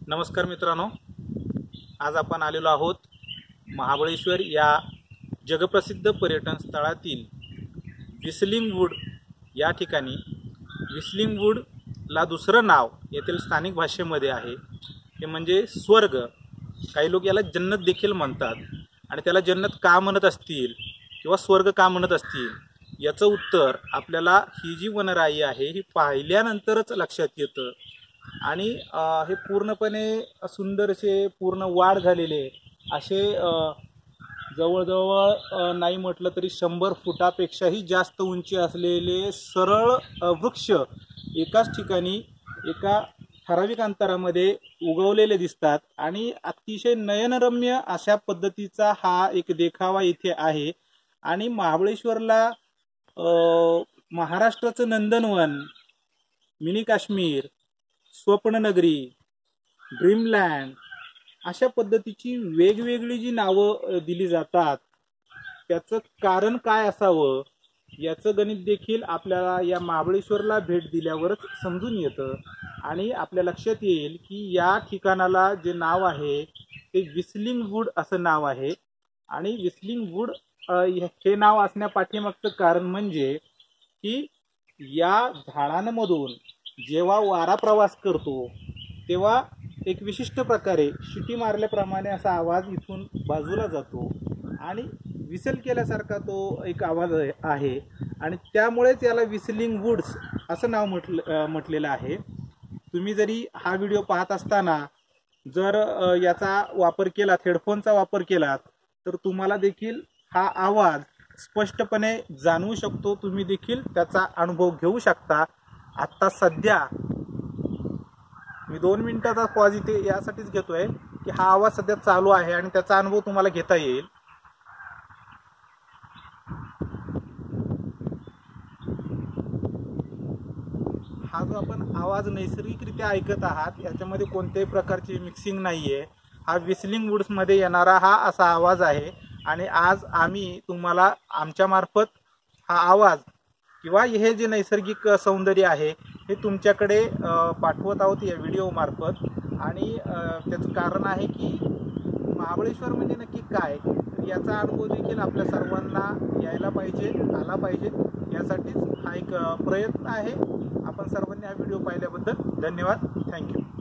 नमस्कार मित्रांनो, आज आपण आलेलो आहोत महाबळेश्वर या जगप्रसिद्ध पर्यटन स्थळातील व्हिस्लिंग वूड या ठिकाणी. व्हिस्लिंग वूडला दुसरं नाव येथील स्थानिक भाषेमध्ये आहे, ते म्हणजे स्वर्ग. काही लोक याला जन्नत देखील म्हणतात. आणि त्याला जन्नत का म्हणत असतील किंवा स्वर्ग का म्हणत असतील याचं उत्तर आपल्याला ही जी वनराई आहे ही पाहिल्यानंतरच लक्षात येतं. आणि हे पूर्णपणे सुंदरसे पूर्ण वाढ झालेले असे जवळजवळ नाही म्हटलं तरी 100 फुटापेक्षाही जास्त उंची असलेले सरळ वृक्ष एकाच ठिकाणी एका ठराविक अंतरामध्ये उगवलेले दिसतात. आणि अतिशय नयनरम्य अशा पद्धतीचा हा एक देखावा इथे आहे. आणि महाबळेश्वरला महाराष्ट्राचं नंदनवन, मिनी काश्मीर, स्वप्ननगरी, ड्रीमलँड अशा पद्धतीची वेगवेगळी जी नावं दिली जातात, त्याचं कारण काय असावं याचं गणित देखील आपल्याला या महाबळेश्वरला भेट दिल्यावरच समजून येतं. आणि आपल्या लक्षात येईल की या ठिकाणाला जे नाव आहे ते व्हिस्लिंग वूड असं नाव आहे. आणि व्हिस्लिंग वूड हे नाव असण्यापाठीमागचं कारण म्हणजे की या झाडांमधून जेव्हा वारा प्रवास करतो तेव्हा एक विशिष्ट प्रकारे शिटी मारल्याप्रमाणे असा आवाज इथून बाजूला जातो आणि विसल केल्यासारखा तो एक आवाज आहे. आणि त्यामुळेच याला व्हिस्लिंग वूड्स असं नाव म्हटलेलं आहे. तुम्ही जरी हा व्हिडिओ पाहत असताना जर याचा वापर केलात, हेडफोनचा वापर केलात, तर तुम्हाला देखील हा आवाज स्पष्टपणे जाणवू शकतो. तुम्ही देखील त्याचा अनुभव घेऊ शकता. आत्ता सध्या मी 2 मिनिटाचा पॉज इथे यासाठीच घेतोय की हा आवाज सध्या चालू आहे आणि त्याचा अनुभव तुम्हाला घेता येईल. हा जो आपण आवाज नैसर्गिकरित्या ऐकत आहात याच्यामध्ये कोणत्याही प्रकारची मिक्सिंग नाहीये. हा व्हिस्लिंग वूड्समध्ये येणारा हा असा आवाज आहे. आणि आज आम्ही तुम्हाला आमच्या मार्फत हा आवाज किंवा हे जे नैसर्गिक सौंदर्य आहे हे तुमच्याकडे पाठवत आहोत या व्हिडिओ मार्फत. आणि त्याचं कारण आहे की महाबळेश्वर म्हणजे नक्की काय याचा अनुभव देखील आपल्या सर्वांना यायला पाहिजे, आला पाहिजे, यासाठीच हा एक प्रयत्न आहे. आपण सर्वांनी हा व्हिडिओ पाहिल्याबद्दल धन्यवाद. थँक्यू.